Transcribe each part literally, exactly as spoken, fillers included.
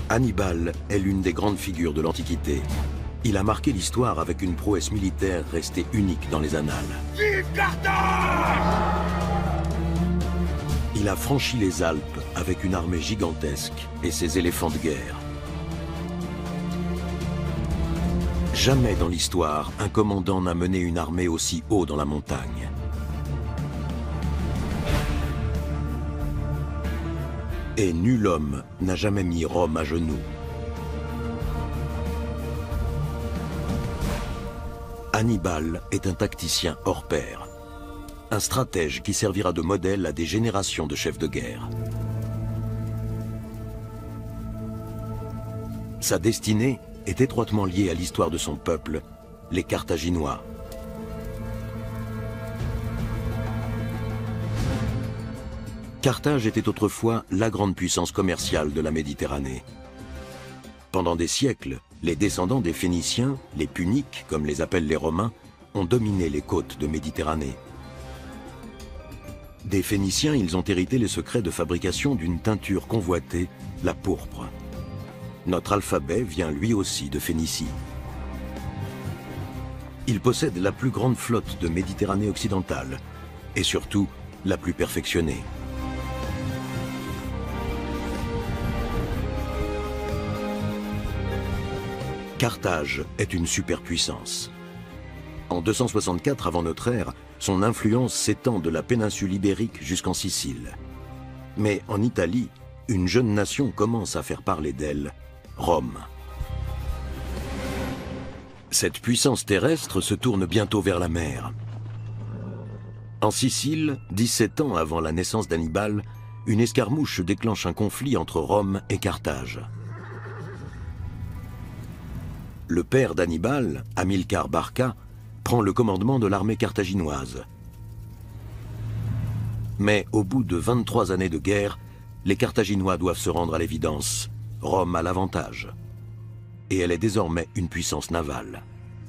Hannibal est l'une des grandes figures de l'Antiquité. Il a marqué l'histoire avec une prouesse militaire restée unique dans les annales. Vive Carthage! Il a franchi les Alpes avec une armée gigantesque et ses éléphants de guerre. Jamais dans l'histoire, un commandant n'a mené une armée aussi haut dans la montagne. Et nul homme n'a jamais mis Rome à genoux. Hannibal est un tacticien hors pair, un stratège qui servira de modèle à des générations de chefs de guerre. Sa destinée est étroitement liée à l'histoire de son peuple, les Carthaginois. Carthage était autrefois la grande puissance commerciale de la Méditerranée. Pendant des siècles, les descendants des Phéniciens, les Puniques, comme les appellent les Romains, ont dominé les côtes de Méditerranée. Des Phéniciens, ils ont hérité les secrets de fabrication d'une teinture convoitée, la pourpre. Notre alphabet vient lui aussi de Phénicie. Ils possèdent la plus grande flotte de Méditerranée occidentale, et surtout la plus perfectionnée. Carthage est une superpuissance. En deux cent soixante-quatre avant notre ère, son influence s'étend de la péninsule ibérique jusqu'en Sicile. Mais en Italie, une jeune nation commence à faire parler d'elle, Rome. Cette puissance terrestre se tourne bientôt vers la mer. En Sicile, dix-sept ans avant la naissance d'Hannibal, une escarmouche déclenche un conflit entre Rome et Carthage. Le père d'Hannibal, Hamilcar Barca, prend le commandement de l'armée carthaginoise. Mais au bout de vingt-trois années de guerre, les Carthaginois doivent se rendre à l'évidence. Rome a l'avantage. Et elle est désormais une puissance navale.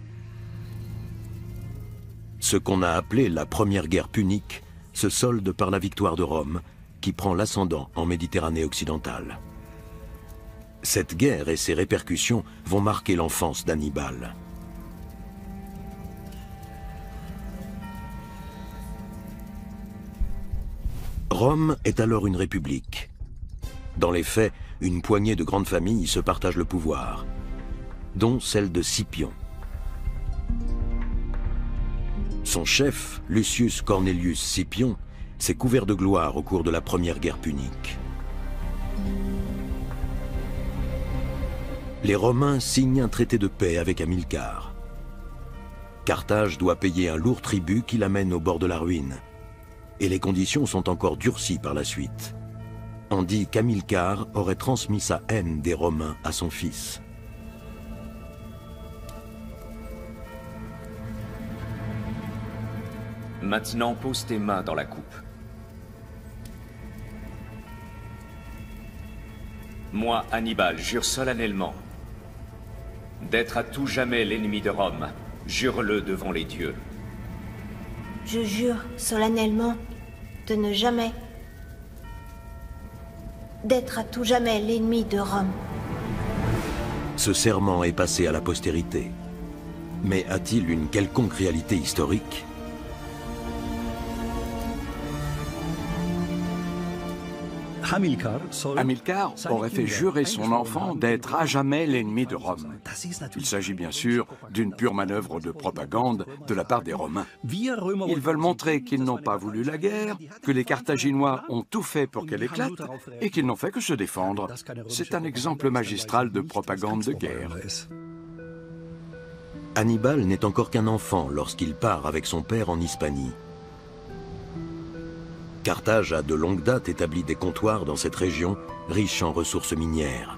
Ce qu'on a appelé la première guerre punique se solde par la victoire de Rome, qui prend l'ascendant en Méditerranée occidentale. Cette guerre et ses répercussions vont marquer l'enfance d'Hannibal. Rome est alors une république. Dans les faits, une poignée de grandes familles se partagent le pouvoir, dont celle de Scipion. Son chef, Lucius Cornelius Scipion, s'est couvert de gloire au cours de la première guerre punique. Les Romains signent un traité de paix avec Hamilcar. Carthage doit payer un lourd tribut qui l'amène au bord de la ruine. Et les conditions sont encore durcies par la suite. On dit qu'Hamilcar aurait transmis sa haine des Romains à son fils. Maintenant, pose tes mains dans la coupe. Moi, Hannibal, jure solennellement d'être à tout jamais l'ennemi de Rome. Jure-le devant les dieux. Je jure solennellement de ne jamais... d'être à tout jamais l'ennemi de Rome. Ce serment est passé à la postérité. Mais a-t-il une quelconque réalité historique ? Hamilcar aurait fait jurer son enfant d'être à jamais l'ennemi de Rome. Il s'agit bien sûr d'une pure manœuvre de propagande de la part des Romains. Ils veulent montrer qu'ils n'ont pas voulu la guerre, que les Carthaginois ont tout fait pour qu'elle éclate et qu'ils n'ont fait que se défendre. C'est un exemple magistral de propagande de guerre. Hannibal n'est encore qu'un enfant lorsqu'il part avec son père en Hispanie. Carthage a de longue date établi des comptoirs dans cette région, riche en ressources minières.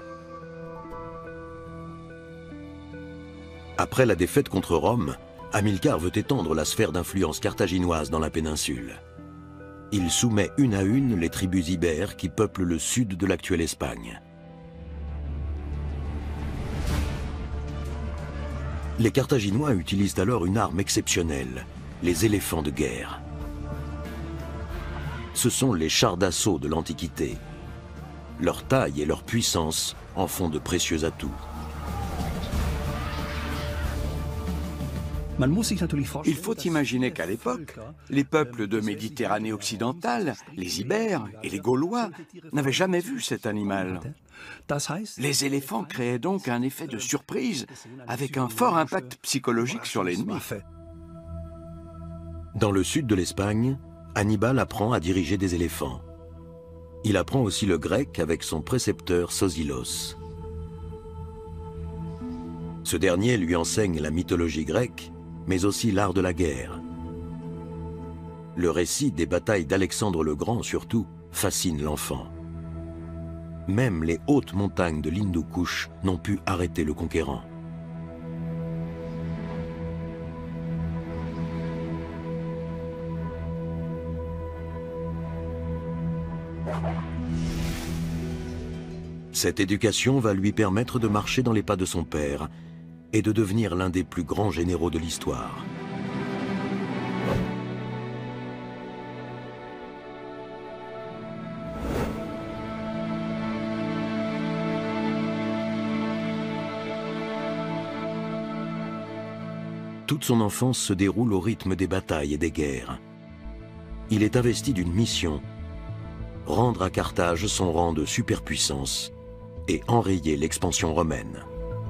Après la défaite contre Rome, Hamilcar veut étendre la sphère d'influence carthaginoise dans la péninsule. Il soumet une à une les tribus ibères qui peuplent le sud de l'actuelle Espagne. Les Carthaginois utilisent alors une arme exceptionnelle, les éléphants de guerre. Ce sont les chars d'assaut de l'Antiquité. Leur taille et leur puissance en font de précieux atouts. Il faut imaginer qu'à l'époque, les peuples de Méditerranée occidentale, les Ibères et les Gaulois, n'avaient jamais vu cet animal. Les éléphants créaient donc un effet de surprise, avec un fort impact psychologique sur l'ennemi. Dans le sud de l'Espagne, Hannibal apprend à diriger des éléphants. Il apprend aussi le grec avec son précepteur Sosilos. Ce dernier lui enseigne la mythologie grecque, mais aussi l'art de la guerre. Le récit des batailles d'Alexandre le Grand, surtout, fascine l'enfant. Même les hautes montagnes de l'Hindu-Kush n'ont pu arrêter le conquérant. Cette éducation va lui permettre de marcher dans les pas de son père et de devenir l'un des plus grands généraux de l'histoire. Toute son enfance se déroule au rythme des batailles et des guerres. Il est investi d'une mission, rendre à Carthage son rang de superpuissance et enrayer l'expansion romaine.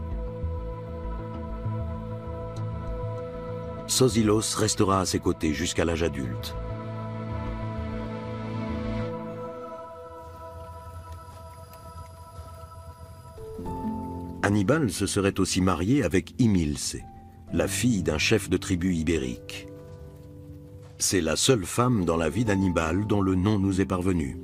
Sosilos restera à ses côtés jusqu'à l'âge adulte. Hannibal se serait aussi marié avec Imilce, la fille d'un chef de tribu ibérique. C'est la seule femme dans la vie d'Hannibal dont le nom nous est parvenu.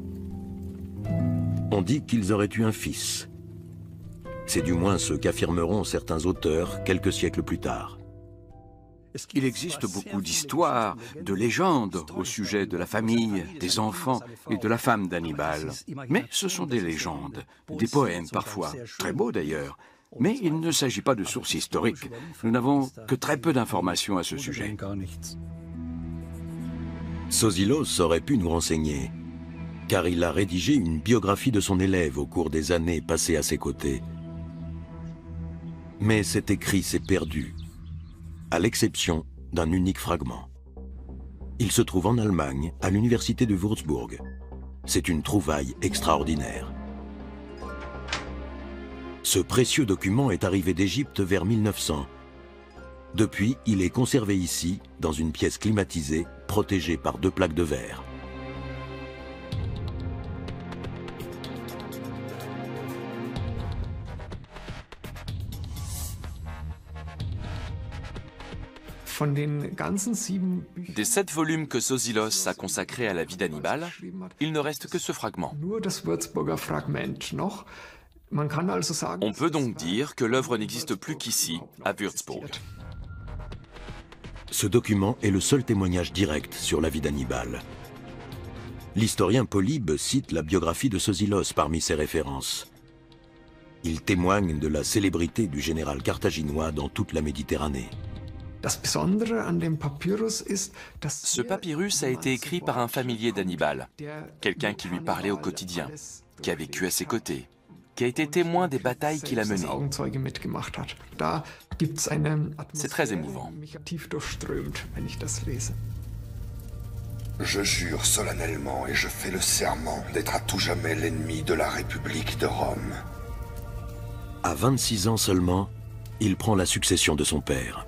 On dit qu'ils auraient eu un fils. C'est du moins ce qu'affirmeront certains auteurs quelques siècles plus tard. Il existe beaucoup d'histoires, de légendes au sujet de la famille, des enfants et de la femme d'Hannibal. Mais ce sont des légendes, des poèmes parfois, très beaux d'ailleurs. Mais il ne s'agit pas de sources historiques. Nous n'avons que très peu d'informations à ce sujet. Sosilos aurait pu nous renseigner, car il a rédigé une biographie de son élève au cours des années passées à ses côtés. Mais cet écrit s'est perdu, à l'exception d'un unique fragment. Il se trouve en Allemagne, à l'université de Würzburg. C'est une trouvaille extraordinaire. Ce précieux document est arrivé d'Égypte vers mille neuf cents. Depuis, il est conservé ici, dans une pièce climatisée, protégée par deux plaques de verre. Des sept volumes que Sosilos a consacrés à la vie d'Hannibal, il ne reste que ce fragment. On peut donc dire que l'œuvre n'existe plus qu'ici, à Würzburg. Ce document est le seul témoignage direct sur la vie d'Hannibal. L'historien Polybe cite la biographie de Sosilos parmi ses références. Il témoigne de la célébrité du général carthaginois dans toute la Méditerranée. Ce papyrus a été écrit par un familier d'Hannibal, quelqu'un qui lui parlait au quotidien, qui a vécu à ses côtés, qui a été témoin des batailles qu'il a menées. C'est très émouvant. Je jure solennellement et je fais le serment d'être à tout jamais l'ennemi de la République de Rome. À vingt-six ans seulement, il prend la succession de son père.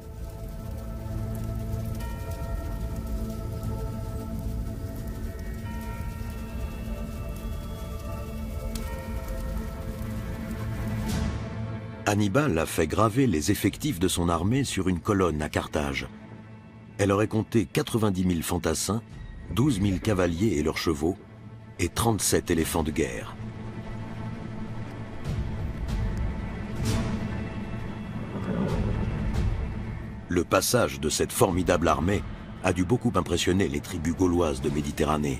Hannibal a fait graver les effectifs de son armée sur une colonne à Carthage. Elle aurait compté quatre-vingt-dix mille fantassins, douze mille cavaliers et leurs chevaux, et trente-sept éléphants de guerre. Le passage de cette formidable armée a dû beaucoup impressionner les tribus gauloises de Méditerranée.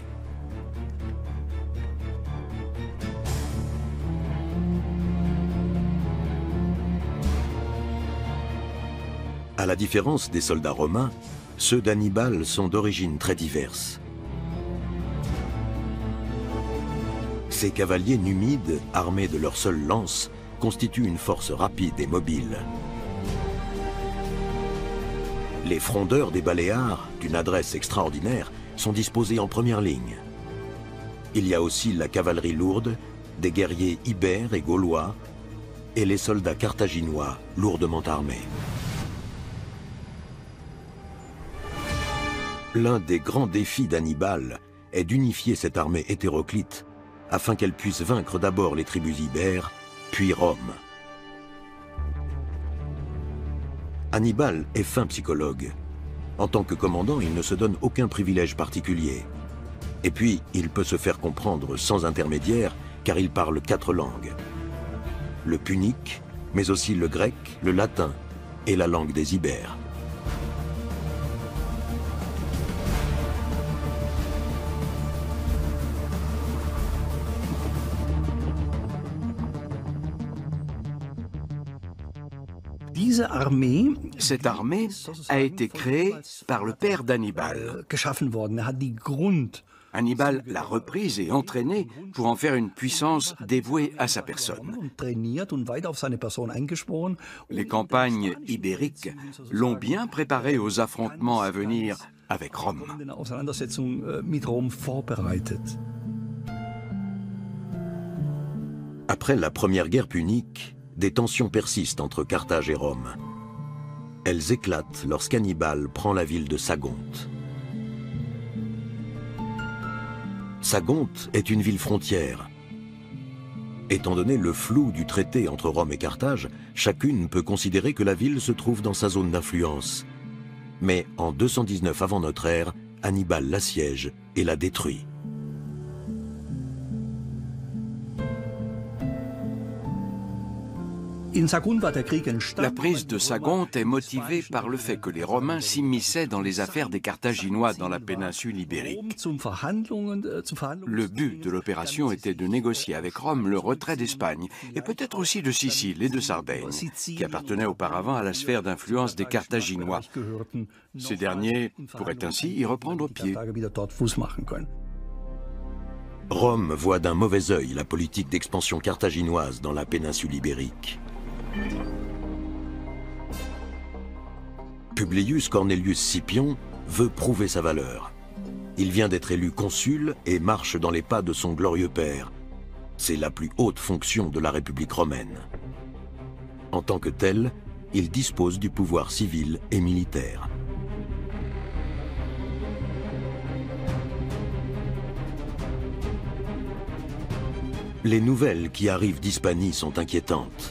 À la différence des soldats romains, ceux d'Hannibal sont d'origine très diverse. Ces cavaliers numides, armés de leur seule lance, constituent une force rapide et mobile. Les frondeurs des Baléares, d'une adresse extraordinaire, sont disposés en première ligne. Il y a aussi la cavalerie lourde, des guerriers ibères et gaulois, et les soldats carthaginois lourdement armés. L'un des grands défis d'Hannibal est d'unifier cette armée hétéroclite afin qu'elle puisse vaincre d'abord les tribus ibères, puis Rome. Hannibal est fin psychologue. En tant que commandant, il ne se donne aucun privilège particulier. Et puis, il peut se faire comprendre sans intermédiaire, car il parle quatre langues. Le punique, mais aussi le grec, le latin et la langue des Ibères. Cette armée a été créée par le père d'Hannibal. Hannibal l'a reprise et entraînée pour en faire une puissance dévouée à sa personne. Les campagnes ibériques l'ont bien préparé aux affrontements à venir avec Rome. Après la première guerre punique, des tensions persistent entre Carthage et Rome. Elles éclatent lorsqu'Hannibal prend la ville de Sagonte. Sagonte est une ville frontière. Étant donné le flou du traité entre Rome et Carthage, chacune peut considérer que la ville se trouve dans sa zone d'influence. Mais en deux cent dix-neuf avant notre ère, Hannibal l'assiège et la détruit. La prise de Sagonte est motivée par le fait que les Romains s'immisçaient dans les affaires des Carthaginois dans la péninsule ibérique. Le but de l'opération était de négocier avec Rome le retrait d'Espagne et peut-être aussi de Sicile et de Sardaigne, qui appartenaient auparavant à la sphère d'influence des Carthaginois. Ces derniers pourraient ainsi y reprendre pied. Rome voit d'un mauvais œil la politique d'expansion carthaginoise dans la péninsule ibérique. Publius Cornelius Scipion veut prouver sa valeur. Il vient d'être élu consul et marche dans les pas de son glorieux père. C'est la plus haute fonction de la République romaine. En tant que tel, il dispose du pouvoir civil et militaire. Les nouvelles qui arrivent d'Hispanie sont inquiétantes.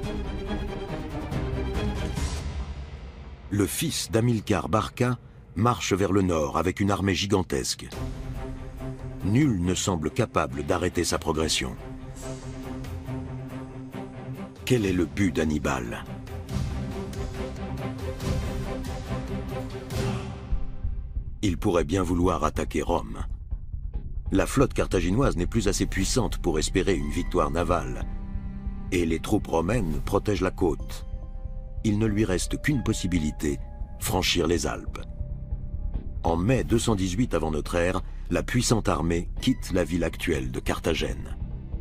Le fils d'Hamilcar Barca marche vers le nord avec une armée gigantesque. Nul ne semble capable d'arrêter sa progression. Quel est le but d'Hannibal? Il pourrait bien vouloir attaquer Rome. La flotte carthaginoise n'est plus assez puissante pour espérer une victoire navale. Et les troupes romaines protègent la côte. Il ne lui reste qu'une possibilité, franchir les Alpes. En mai deux cent dix-huit avant notre ère, la puissante armée quitte la ville actuelle de Carthagène.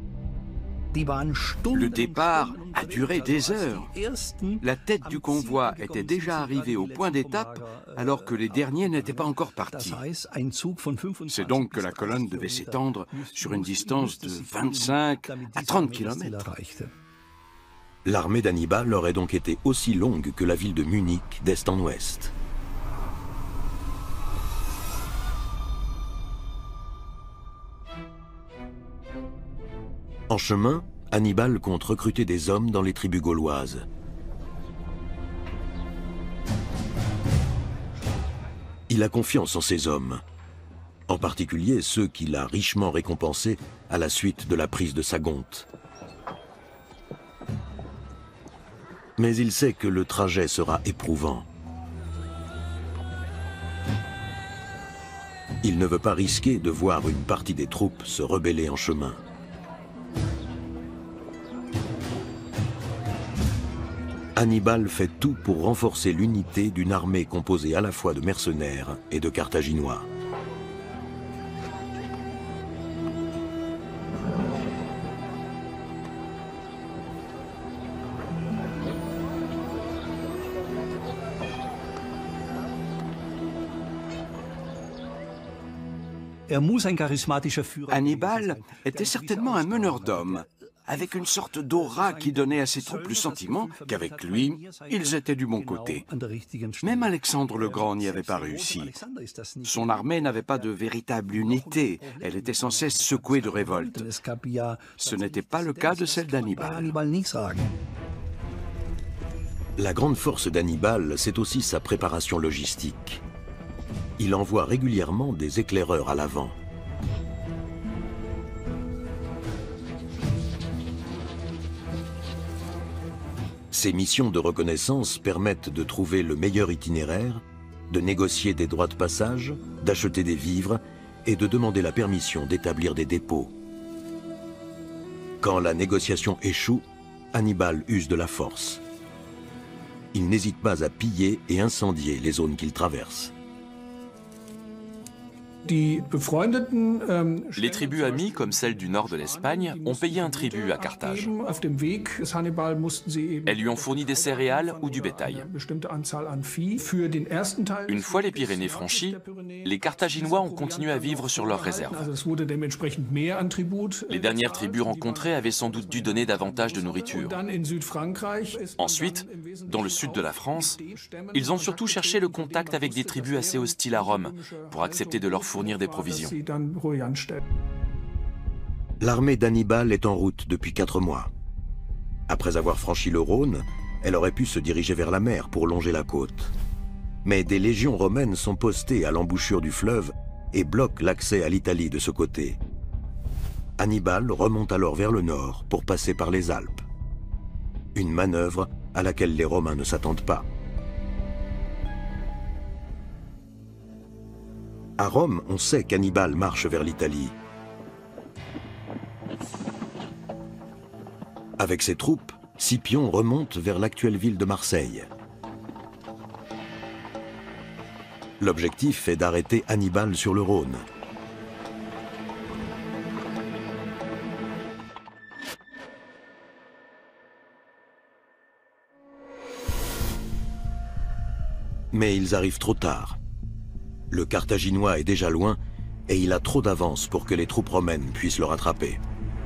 Le départ a duré des heures. La tête du convoi était déjà arrivée au point d'étape alors que les derniers n'étaient pas encore partis. C'est donc que la colonne devait s'étendre sur une distance de vingt-cinq à trente kilomètres. L'armée d'Hannibal aurait donc été aussi longue que la ville de Munich d'est en ouest. En chemin, Hannibal compte recruter des hommes dans les tribus gauloises. Il a confiance en ses hommes, en particulier ceux qu'il a richement récompensés à la suite de la prise de Sagonte. Mais il sait que le trajet sera éprouvant. Il ne veut pas risquer de voir une partie des troupes se rebeller en chemin. Hannibal fait tout pour renforcer l'unité d'une armée composée à la fois de mercenaires et de Carthaginois. Hannibal était certainement un meneur d'hommes, avec une sorte d'aura qui donnait à ses troupes le sentiment qu'avec lui, ils étaient du bon côté. Même Alexandre le Grand n'y avait pas réussi. Son armée n'avait pas de véritable unité, elle était sans cesse secouée de révolte. Ce n'était pas le cas de celle d'Hannibal. La grande force d'Hannibal, c'est aussi sa préparation logistique. Il envoie régulièrement des éclaireurs à l'avant. Ces missions de reconnaissance permettent de trouver le meilleur itinéraire, de négocier des droits de passage, d'acheter des vivres et de demander la permission d'établir des dépôts. Quand la négociation échoue, Hannibal use de la force. Il n'hésite pas à piller et incendier les zones qu'il traverse. Les tribus amies, comme celle du nord de l'Espagne, ont payé un tribut à Carthage. Elles lui ont fourni des céréales ou du bétail. Une fois les Pyrénées franchies, les Carthaginois ont continué à vivre sur leurs réserves. Les dernières tribus rencontrées avaient sans doute dû donner davantage de nourriture. Ensuite, dans le sud de la France, ils ont surtout cherché le contact avec des tribus assez hostiles à Rome pour accepter de leur fournir des provisions. L'armée d'Hannibal est en route depuis quatre mois. Après avoir franchi le Rhône, elle aurait pu se diriger vers la mer pour longer la côte. Mais des légions romaines sont postées à l'embouchure du fleuve et bloquent l'accès à l'Italie de ce côté. Hannibal remonte alors vers le nord pour passer par les Alpes. Une manœuvre à laquelle les Romains ne s'attendent pas. À Rome, on sait qu'Hannibal marche vers l'Italie. Avec ses troupes, Scipion remonte vers l'actuelle ville de Marseille. L'objectif est d'arrêter Hannibal sur le Rhône. Mais ils arrivent trop tard. Le Carthaginois est déjà loin et il a trop d'avance pour que les troupes romaines puissent le rattraper.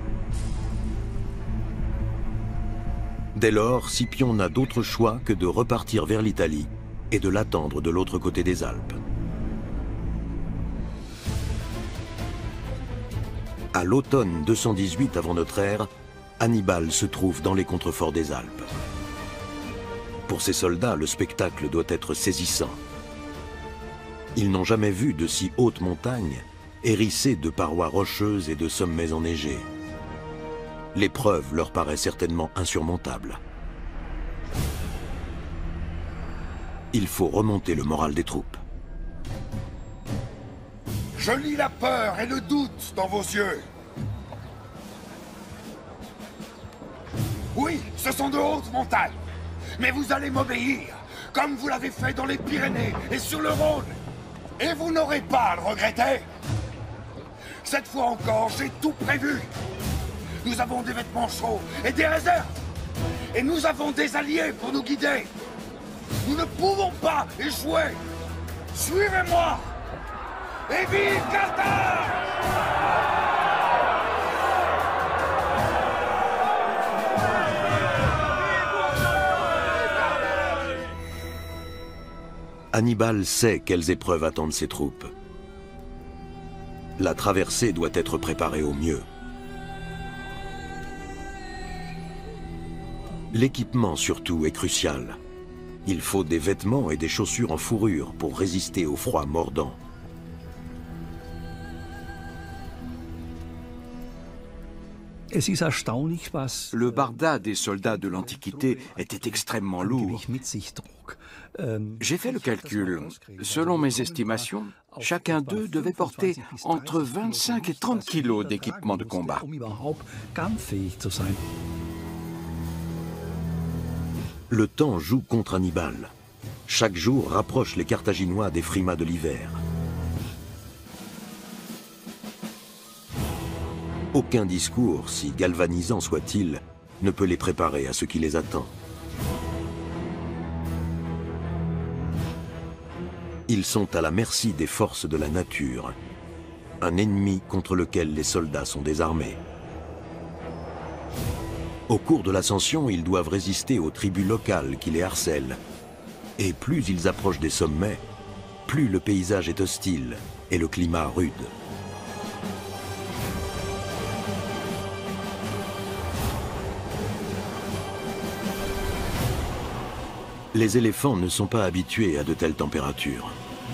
Dès lors, Scipion n'a d'autre choix que de repartir vers l'Italie et de l'attendre de l'autre côté des Alpes. À l'automne deux cent dix-huit avant notre ère, Hannibal se trouve dans les contreforts des Alpes. Pour ces soldats, le spectacle doit être saisissant. Ils n'ont jamais vu de si hautes montagnes, hérissées de parois rocheuses et de sommets enneigés. L'épreuve leur paraît certainement insurmontable. Il faut remonter le moral des troupes. Je lis la peur et le doute dans vos yeux. Oui, ce sont de hautes montagnes. Mais vous allez m'obéir, comme vous l'avez fait dans les Pyrénées et sur le Rhône. Et vous n'aurez pas à le regretter. Cette fois encore, j'ai tout prévu. Nous avons des vêtements chauds et des réserves. Et nous avons des alliés pour nous guider. Nous ne pouvons pas échouer. Suivez-moi. Et vive Carthage! Hannibal sait quelles épreuves attendent ses troupes. La traversée doit être préparée au mieux. L'équipement surtout est crucial. Il faut des vêtements et des chaussures en fourrure pour résister au froid mordant. Le barda des soldats de l'Antiquité était extrêmement lourd. J'ai fait le calcul. Selon mes estimations, chacun d'eux devait porter entre vingt-cinq et trente kilos d'équipement de combat. Le temps joue contre Hannibal. Chaque jour rapproche les Carthaginois des frimas de l'hiver. Aucun discours, si galvanisant soit-il, ne peut les préparer à ce qui les attend. Ils sont à la merci des forces de la nature. un ennemi contre lequel les soldats sont désarmés. Au cours de l'ascension, ils doivent résister aux tribus locales qui les harcèlent. Et plus ils approchent des sommets, plus le paysage est hostile et le climat rude. Les éléphants ne sont pas habitués à de telles températures.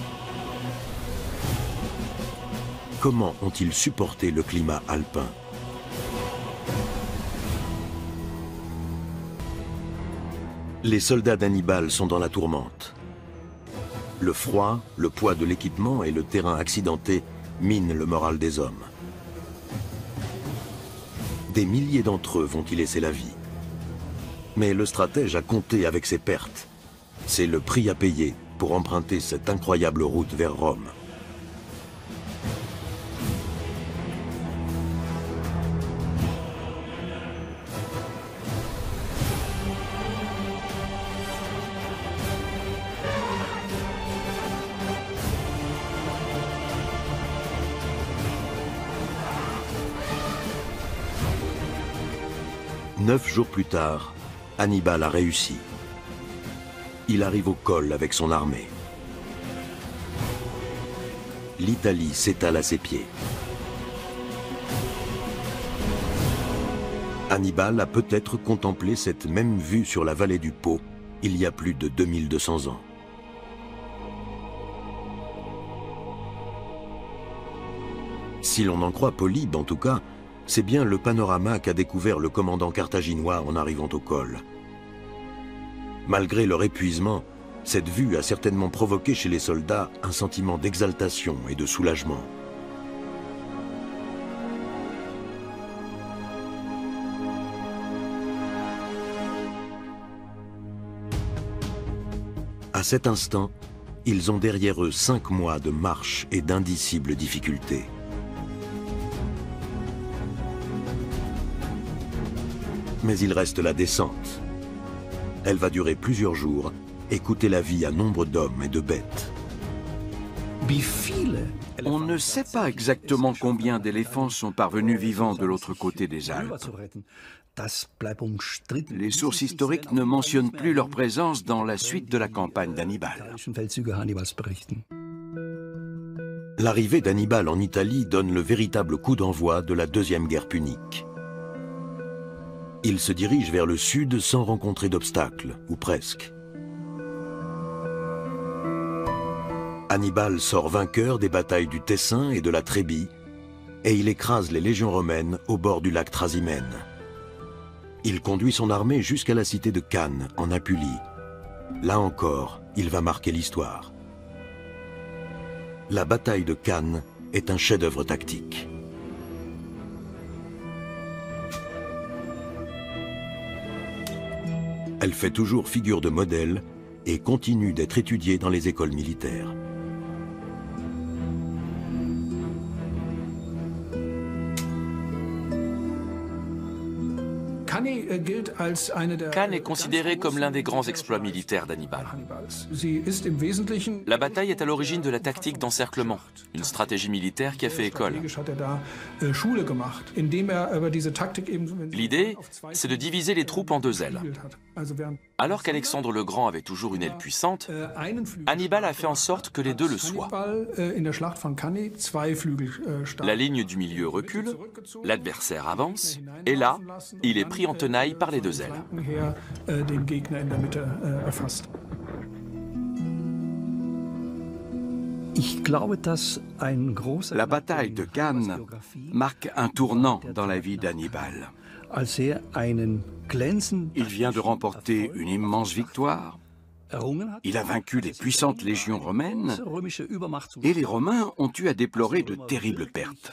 Comment ont-ils supporté le climat alpin? Les soldats d'Hannibal sont dans la tourmente. Le froid, le poids de l'équipement et le terrain accidenté minent le moral des hommes. Des milliers d'entre eux vont y laisser la vie. Mais le stratège a compté avec ses pertes. C'est le prix à payer pour emprunter cette incroyable route vers Rome. Neuf jours plus tard, Hannibal a réussi. Il arrive au col avec son armée. L'Italie s'étale à ses pieds. Hannibal a peut-être contemplé cette même vue sur la vallée du Pô il y a plus de deux mille deux cents ans. Si l'on en croit Polybe, en tout cas, c'est bien le panorama qu'a découvert le commandant carthaginois en arrivant au col. Malgré leur épuisement, cette vue a certainement provoqué chez les soldats un sentiment d'exaltation et de soulagement. À cet instant, ils ont derrière eux cinq mois de marche et d'indicibles difficultés. Mais il reste la descente. Elle va durer plusieurs jours et coûter la vie à nombre d'hommes et de bêtes. On ne sait pas exactement combien d'éléphants sont parvenus vivants de l'autre côté des Alpes. Les sources historiques ne mentionnent plus leur présence dans la suite de la campagne d'Hannibal. L'arrivée d'Hannibal en Italie donne le véritable coup d'envoi de la Deuxième Guerre punique. Il se dirige vers le sud sans rencontrer d'obstacles, ou presque. Hannibal sort vainqueur des batailles du Tessin et de la Trébie, et il écrase les légions romaines au bord du lac Trasimène. Il conduit son armée jusqu'à la cité de Cannes, en Apulie. Là encore, il va marquer l'histoire. La bataille de Cannes est un chef-d'œuvre tactique. Elle fait toujours figure de modèle et continue d'être étudiée dans les écoles militaires. Cannes est considéré comme l'un des grands exploits militaires d'Hannibal. La bataille est à l'origine de la tactique d'encerclement, une stratégie militaire qui a fait école. L'idée, c'est de diviser les troupes en deux ailes. Alors qu'Alexandre le Grand avait toujours une aile puissante, Hannibal a fait en sorte que les deux le soient. La ligne du milieu recule, l'adversaire avance, et là, il est pris en tenaille par les deux ailes. La bataille de Cannes marque un tournant dans la vie d'Hannibal. Il vient de remporter une immense victoire. Il a vaincu les puissantes légions romaines et les Romains ont eu à déplorer de terribles pertes.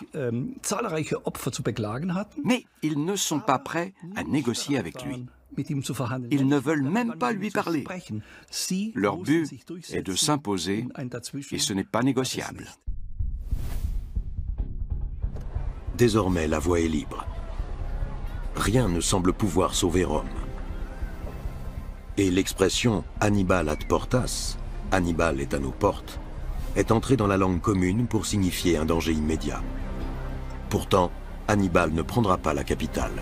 Mais ils ne sont pas prêts à négocier avec lui. Ils ne veulent même pas lui parler. Leur but est de s'imposer et ce n'est pas négociable. Désormais, la voie est libre. Rien ne semble pouvoir sauver Rome. Et l'expression « Hannibal ad portas », Hannibal est à nos portes, est entré dans la langue commune pour signifier un danger immédiat. Pourtant, Hannibal ne prendra pas la capitale.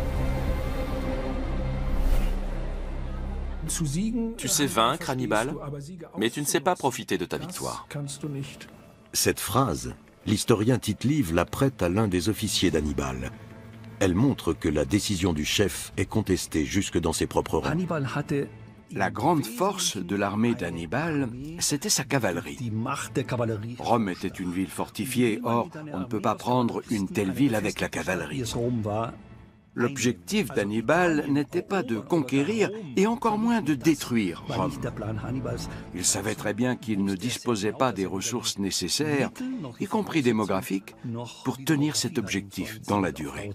Tu sais vaincre, Hannibal, mais tu ne sais pas profiter de ta victoire. Cette phrase, l'historien Tite-Live la prête à l'un des officiers d'Hannibal. Elle montre que la décision du chef est contestée jusque dans ses propres rangs. La grande force de l'armée d'Hannibal, c'était sa cavalerie. Rome était une ville fortifiée, or on ne peut pas prendre une telle ville avec la cavalerie. L'objectif d'Hannibal n'était pas de conquérir et encore moins de détruire Rome. Il savait très bien qu'il ne disposait pas des ressources nécessaires, y compris démographiques, pour tenir cet objectif dans la durée.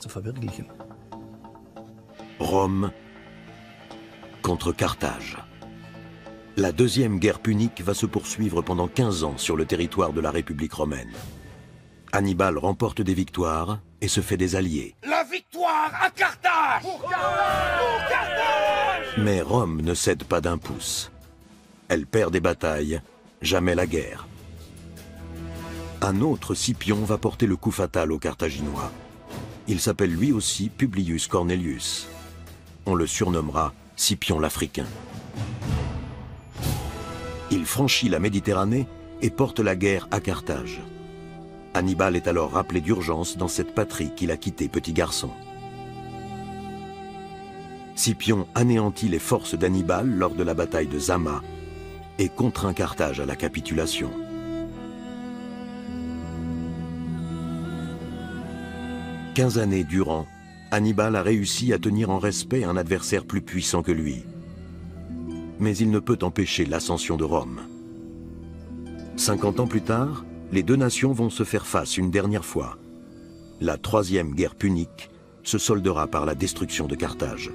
Rome contre Carthage. La deuxième guerre punique va se poursuivre pendant quinze ans sur le territoire de la République romaine. Hannibal remporte des victoires et se fait des alliés. La victoire à Carthage! Pour Carthage! Pour Carthage! Mais Rome ne cède pas d'un pouce. Elle perd des batailles, jamais la guerre. Un autre Scipion va porter le coup fatal aux Carthaginois. Il s'appelle lui aussi Publius Cornelius. On le surnommera Scipion l'Africain. Il franchit la Méditerranée et porte la guerre à Carthage. Hannibal est alors rappelé d'urgence dans cette patrie qu'il a quittée petit garçon. Scipion anéantit les forces d'Hannibal lors de la bataille de Zama et contraint Carthage à la capitulation. Quinze années durant, Hannibal a réussi à tenir en respect un adversaire plus puissant que lui. Mais il ne peut empêcher l'ascension de Rome. Cinquante ans plus tard, les deux nations vont se faire face une dernière fois. La troisième guerre punique se soldera par la destruction de Carthage.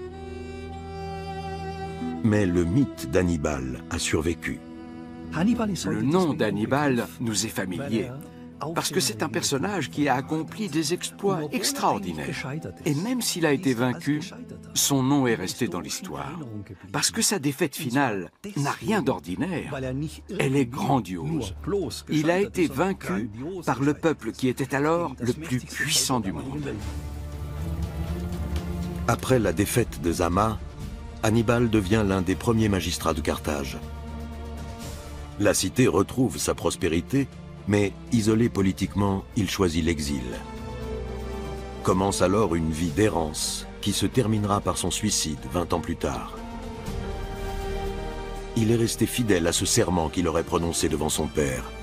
Mais le mythe d'Hannibal a survécu. Le nom d'Hannibal nous est familier, parce que c'est un personnage qui a accompli des exploits extraordinaires. Et même s'il a été vaincu, son nom est resté dans l'histoire. Parce que sa défaite finale n'a rien d'ordinaire, elle est grandiose. Il a été vaincu par le peuple qui était alors le plus puissant du monde. Après la défaite de Zama, Hannibal devient l'un des premiers magistrats de Carthage. La cité retrouve sa prospérité, mais isolé politiquement, il choisit l'exil. Commence alors une vie d'errance qui se terminera par son suicide vingt ans plus tard. Il est resté fidèle à ce serment qu'il aurait prononcé devant son père.